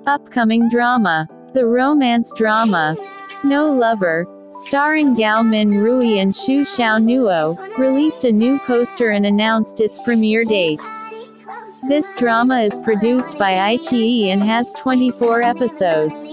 Upcoming drama. The romance drama, Snow Lover, starring Gao Min Rui and Xu Xiaonuo, released a new poster and announced its premiere date. This drama is produced by iQIYI and has 24 episodes.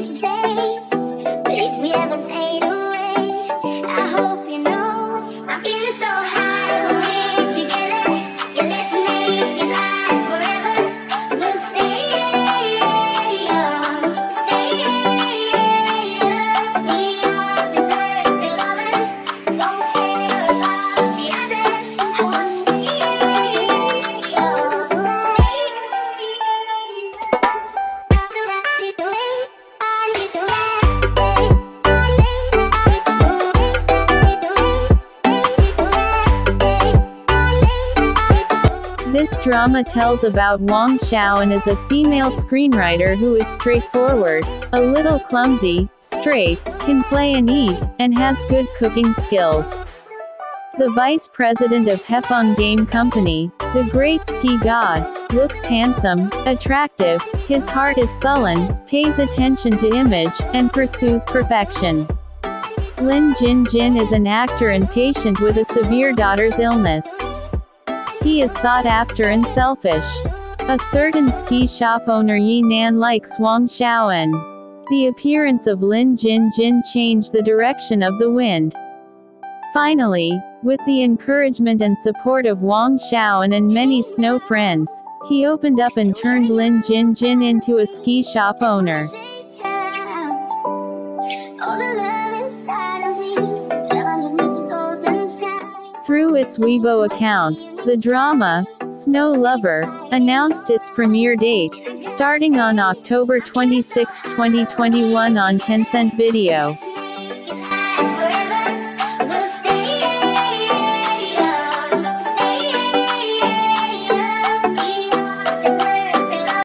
This drama tells about Wang Xiaoan as a female screenwriter who is straightforward, a little clumsy, straight, can play and eat, and has good cooking skills. The vice president of Hefeng Game Company, the great ski god, looks handsome, attractive, his heart is sullen, pays attention to image, and pursues perfection. Lin Jinjin is an actor and patient with a severe daughter's illness. He is sought after and selfish. A certain ski shop owner Yi Nan likes Wang Xiaoan. The appearance of Lin Jinjin changed the direction of the wind. Finally, with the encouragement and support of Wang Xiaoan and many snow friends, he opened up and turned Lin Jinjin into a ski shop owner. Through its Weibo account, the drama, Snow Lover, announced its premiere date, starting on October 26, 2021 on Tencent Video.